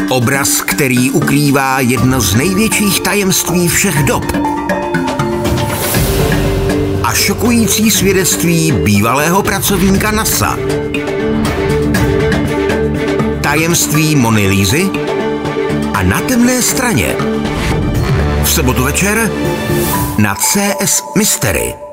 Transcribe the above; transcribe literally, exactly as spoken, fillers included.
Obraz, který ukrývá jedno z největších tajemství všech dob. A šokující svědectví bývalého pracovníka NASA. Tajemství Mony Lízy a Na temné straně. V sobotu večer na C S Mystery.